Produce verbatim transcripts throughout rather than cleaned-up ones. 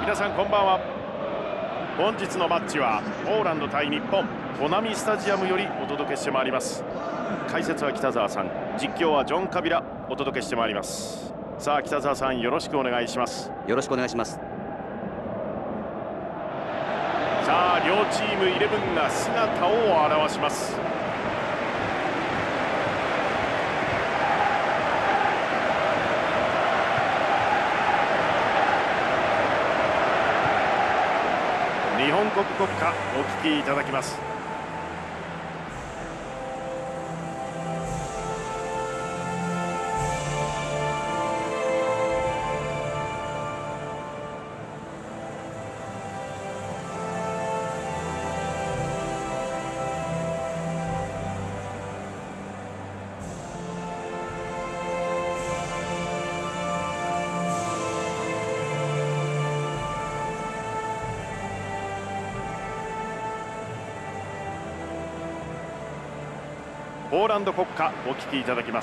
皆さんこんばんは。本日のマッチはポーランド対日本、コナミスタジアムよりお届けしてまいります。解説は北澤さん、実況はジョン・カビラお届けしてまいります。さあ北澤さん、よろしくお願いします。 よろしくお願いします。 さあ両チームイレブンが姿を現します。日本国国歌お聴きいただきます。ポーランド国歌お聴きいただきます。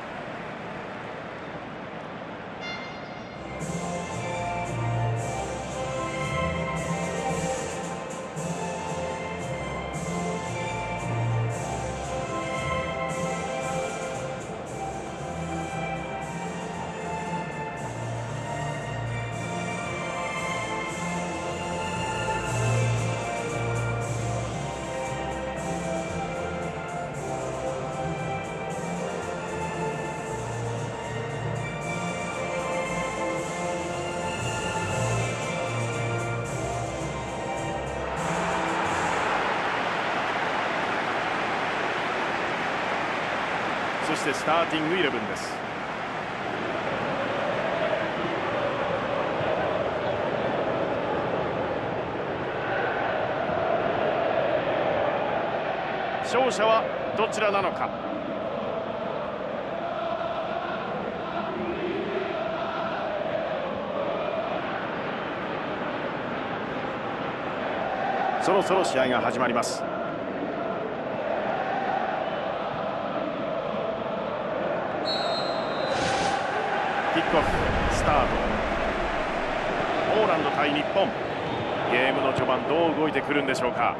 そしてスターティングイレブンです。勝者はどちらなのか。そろそろ試合が始まります。キックオフスタート。ポーランド対日本、ゲームの序盤どう動いてくるんでしょうか。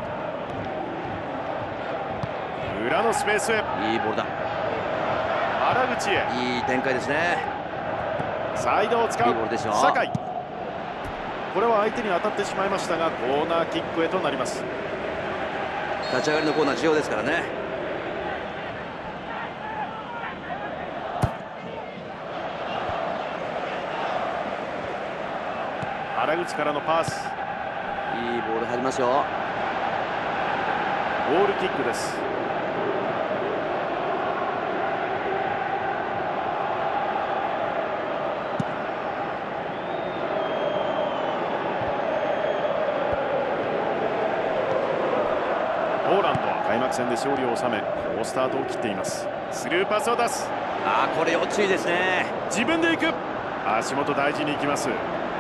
裏のスペースへ、 いいボールだ。 原口へ、 いい展開ですね。 サイドを使う。 いいボールですよ。 酒井、これは相手に当たってしまいましたが、コーナーキックへとなります。 立ち上がりのコーナー重要ですからね。 原口からのパス、 いいボール入りますよ。 ゴールキックです。ポーランドは開幕戦で勝利を収め、好スタートを切っています。スルーパスを出す。 あー、これ要注意ですね。 自分で行く。足元大事に行きます。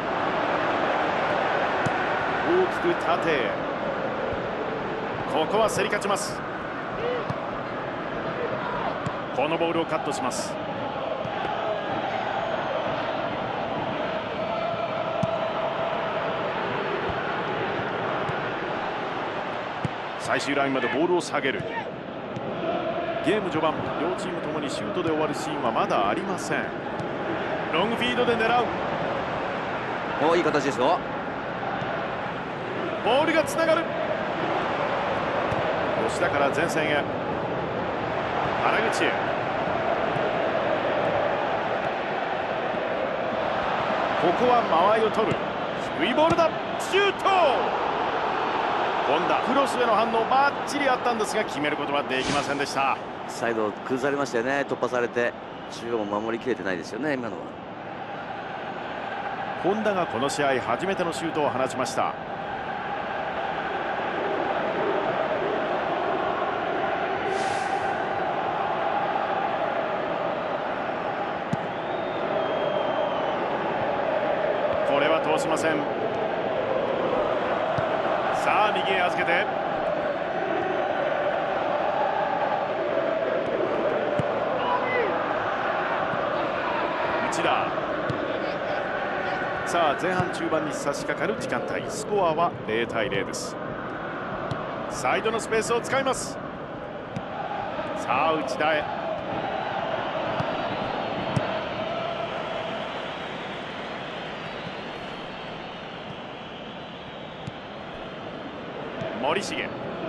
大きく縦へ、ここは競り勝ちます。このボールをカットします。最終ラインまでボールを下げる。ゲーム序盤、両チームともにシュートで終わるシーンはまだありません。ロングフィードで狙う。 お、いい形ですよ。 ボールがつながる。吉田から前線へ、原口へ、ここは間合いを取る。低いボールだ。シュート。今度はクロスへの反応バッチリあったんですが、決めることはできませんでした。 サイド崩されましたよね。突破されて中央も守りきれてないですよね、今のは。 本田がこの試合初めてのシュートを放ちました。これは通しません。さあ右へ預けて、内田、 さあ前半中盤に差し掛かる時間帯、スコアはゼロたいゼロです。サイドのスペースを使います。さあ内田へ。森重、酒井、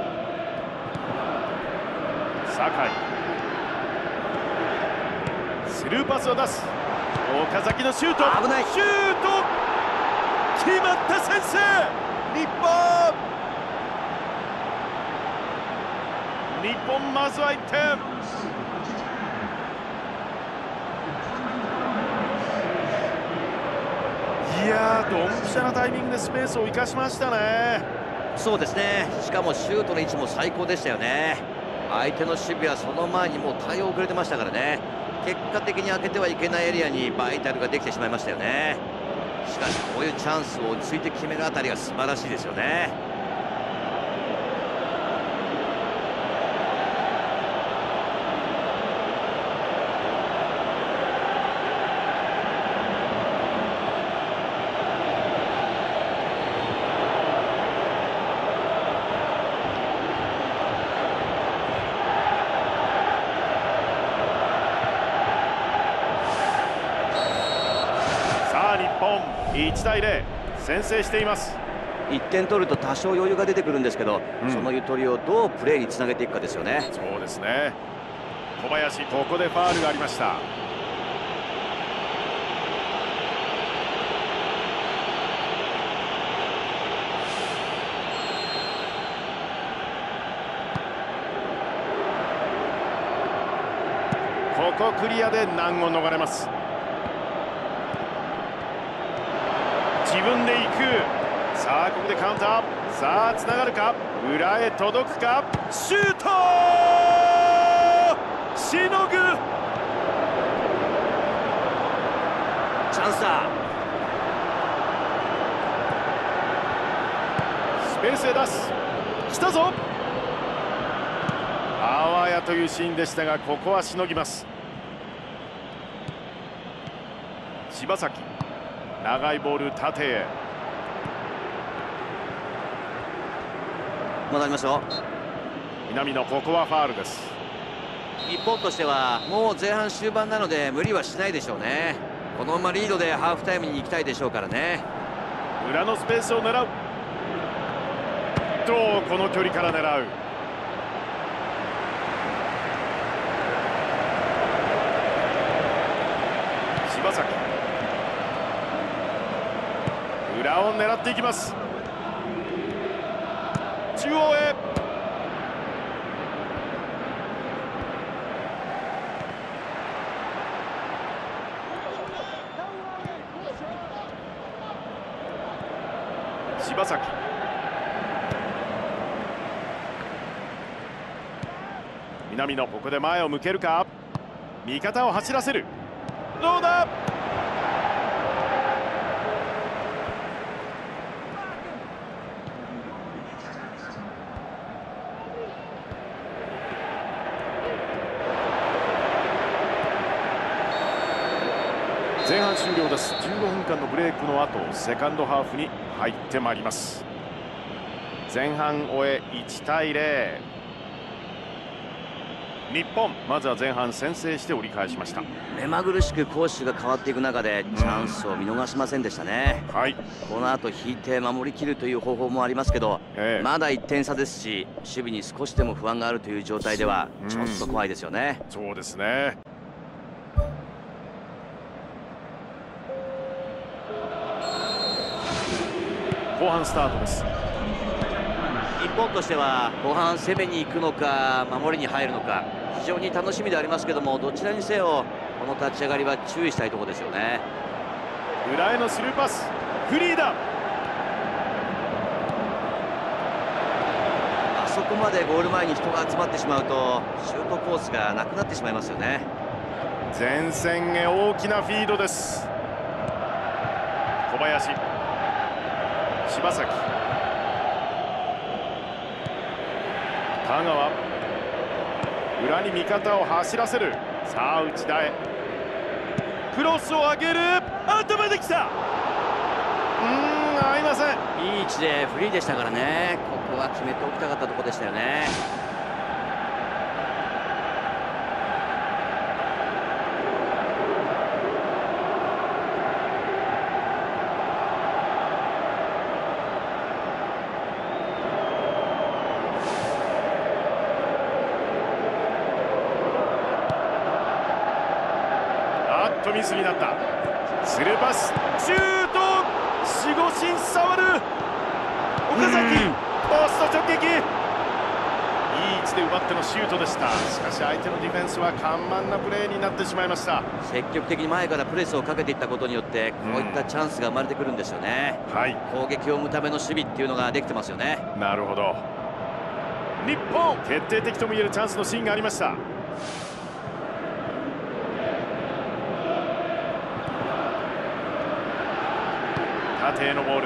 スルーパスを出す。岡崎のシュート、 危ない。 シュート決まった。先制日本。日本まずはいってん。いやー、ドンピシャなタイミングでスペースを生かしましたね。 そうですね。しかもシュートの位置も最高でしたよね。相手の守備はその前にもう対応遅れてましたからね。結果的に開けてはいけないエリアにバイタルができてしまいましたよね。しかしこういうチャンスを落ち着いて決めるあたりが素晴らしいですよね。 いちたいゼロ、先制しています。 いってん取ると多少余裕が出てくるんですけど、うん、そのゆとりをどうプレーにつなげていくかですよね。 そうですね。小林、ここでファールがありました。ここクリアで難を逃れます。自分で行く。さあここでカウンター。さあつながるか、裏へ届くか、シュートしのぐ。 チャンスだ。 スペースへ出す。来たぞ。あわやというシーンでしたが、ここはしのぎます。柴崎、長いボール縦へ。 戻りましょう。 南野、ここはファールです。 日本としてはもう前半終盤なので無理はしないでしょうね。このままリードでハーフタイムに行きたいでしょうからね。 裏のスペースを狙う。どうこの距離から狙う。柴崎、裏を狙っていきます。中央へ。柴崎、南野、ここで前を向けるか。味方を走らせる。どうだ。前半終了です。じゅうごふんかんのブレイクの後、セカンドハーフに入ってまいります。前半終えいちたいゼロ。日本、まずは前半先制して折り返しました。 目まぐるしく攻守が変わっていく中でチャンスを見逃しませんでしたね、 うん、はい、 この後引いて守りきるという方法もありますけど、ええ、まだいってん差ですし、守備に少しでも不安があるという状態ではちょっと怖いですよね、 うん、そうですね。後半スタートです。 日本としては後半攻めに行くのか守りに入るのか非常に楽しみでありますけども、どちらにせよこの立ち上がりは注意したいところですよね。 裏へのスルーパス、フリーだ。 あそこまでゴール前に人が集まってしまうとシュートコースがなくなってしまいますよね。 前線へ大きなフィードです。小林、柴崎、田川、裏に味方を走らせる。さあ内田へクロスを上げる。頭できた。 が合いません。 いい位置でフリーでしたからね。ここは決めておきたかったところでしたよね。 あっとミスになった。スルーパス、シュート、守護神触る。岡崎、ポスト直撃。いい位置で奪ってのシュートでした。しかし相手のディフェンスは緩慢なプレーになってしまいました。 積極的に前からプレスをかけていったことによってこういったチャンスが生まれてくるんですよね。 はい、 攻撃を生むための守備っていうのができてますよね。 なるほど。日本、決定的ともいえるチャンスのシーンがありました。縦へのボール。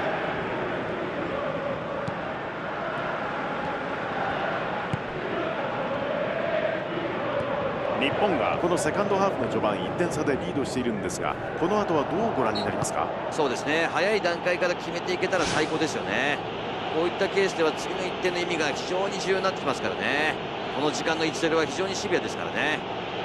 日本がこのセカンドハーフの序盤いってん差でリードしているんですが、この後はどうご覧になりますか？ そうですね、早い段階から決めていけたら最高ですよね。こういったケースでは次のいってんの意味が非常に重要になってきますからね。この時間のいちたいゼロは非常にシビアですからね。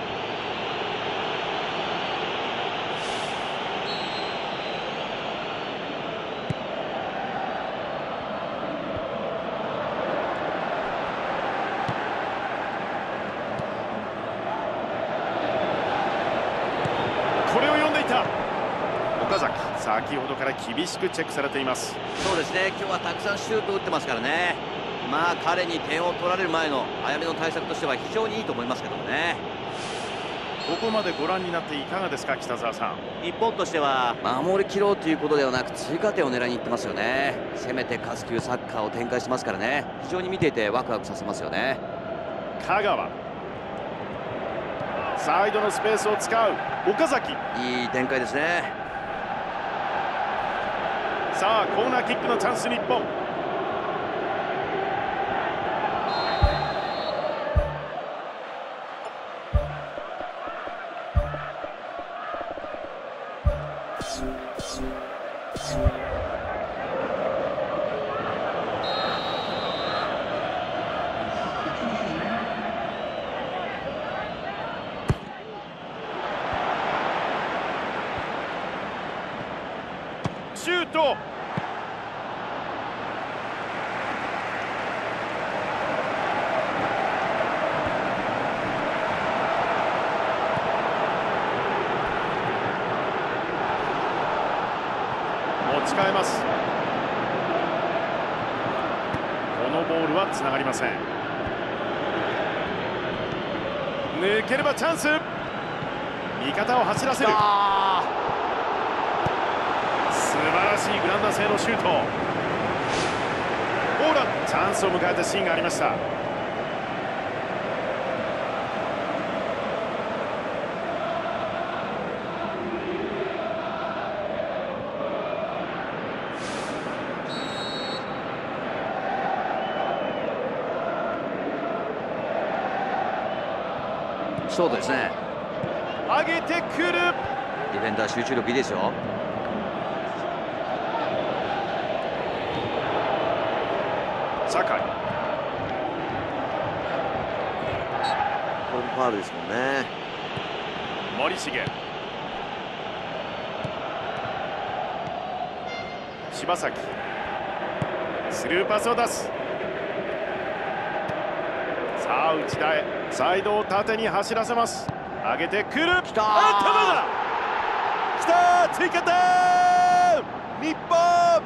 これを読んでいた岡崎、先ほどから厳しくチェックされています。 そうですね、今日はたくさんシュートを打ってますからね。まあ彼に点を取られる前の早めの対策としては非常にいいと思いますけどもね。 ここまでご覧になっていかがですか、北澤さん。 日本としては守りきろうということではなく追加点を狙いにいってますよね。攻めて勝つというサッカーを展開してますからね。非常に見ていてワクワクさせますよね。 香川、サイドのスペースを使う岡崎。 いい展開ですね。 さあコーナーキックのチャンス、日本。シュート。持ち替えます。このボールはつながりません。抜ければチャンス。味方を走らせる。素晴らしいグラウンダー性のシュート。オーラン、チャンスを迎えたシーンがありました。 そうですね、 上げてくる。 ディフェンダー集中力いいですよ。 酒井、 これもファウルですもんね。 森重、柴崎、スルーパスを出す。さあ内田へ、サイドを縦に走らせます。上げてくる。 きたー、 頭だ。きたー、追加点。日本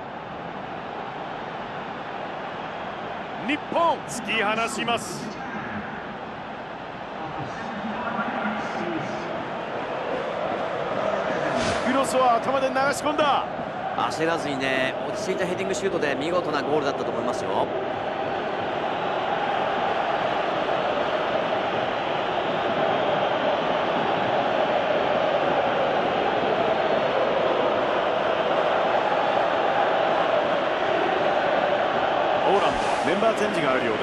日本突き放します。クロスは頭で流し込んだ。 焦らずにね、落ち着いたヘディングシュートで見事なゴールだったと思いますよ。 ポーランドはメンバーチェンジがあるようです。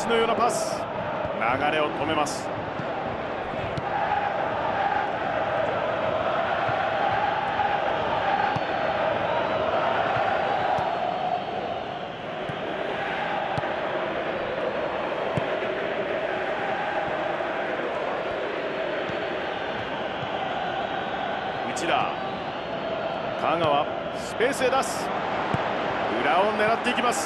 のようなパス、流れを止めます。内田、香川、スペースへ出す。裏を狙っていきます。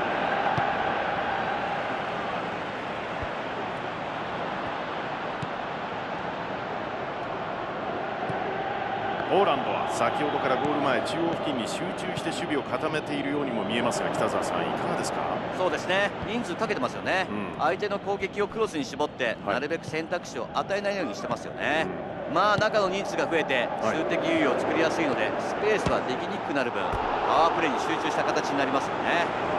ポーランドは先ほどからゴール前中央付近に集中して守備を固めているようにも見えますが、北澤さんいかがですか？ そうですね、人数かけてますよね、 うん、 相手の攻撃をクロスに絞って、はい、なるべく選択肢を与えないようにしてますよね、うん、まあ中の人数が増えて数的優位を作りやすいので、はい、スペースはできにくくなる分パワープレーに集中した形になりますよね。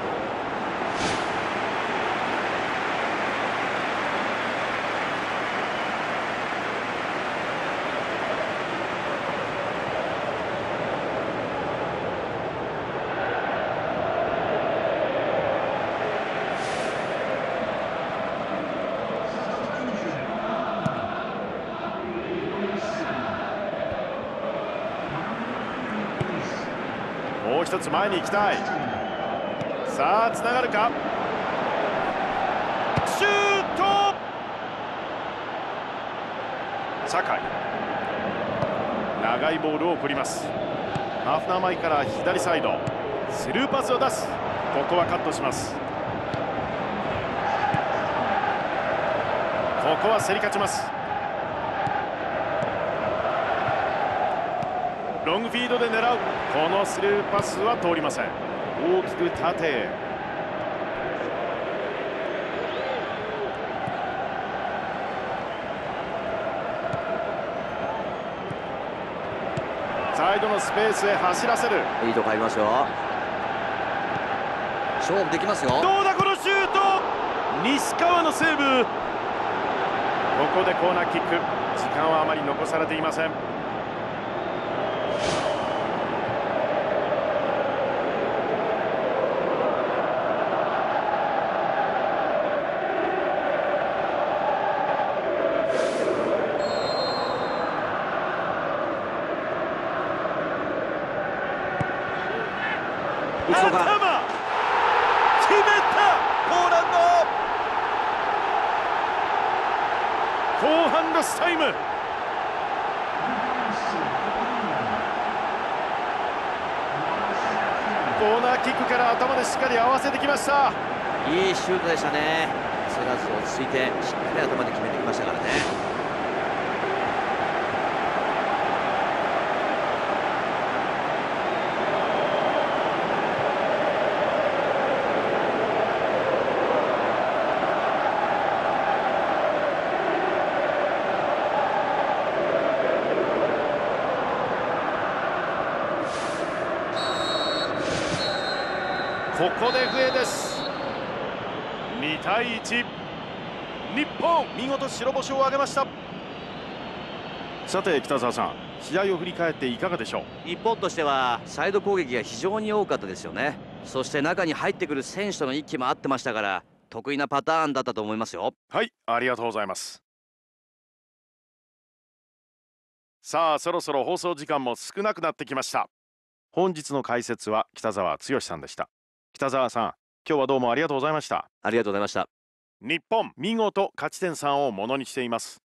もう一つ前に行きたい。さあつながるか。シュート。酒井、長いボールを送ります。ハーフナー前から左サイドスルーパスを出す。ここはカットします。ここは競り勝ちます。ロングフィードで狙う。このスルーパスは通りません。大きく縦へ。サイドのスペースへ走らせる。 いいとこ入りますよ。勝負できますよ。 どうだこのシュート。西川のセーブ。ここでコーナーキック。時間はあまり残されていません。頭決めた。ポーランド後半ロスタイム。コーナーキックから頭でしっかり合わせてきました。 いいシュートでしたね。焦らず落ち着いてしっかり頭で決めてきましたからね。 ここで笛です。にたいいち。日本見事白星を挙げました。さて北澤さん、試合を振り返っていかがでしょう？ 日本としてはサイド攻撃が非常に多かったですよね。そして中に入ってくる選手との一気も合ってましたから、得意なパターンだったと思いますよ。 はい、ありがとうございます。さあそろそろ放送時間も少なくなってきました。本日の解説は北澤剛さんでした。北澤さん、今日はどうもありがとうございました。 ありがとうございました。 日本見事勝ち点さんをものにしています。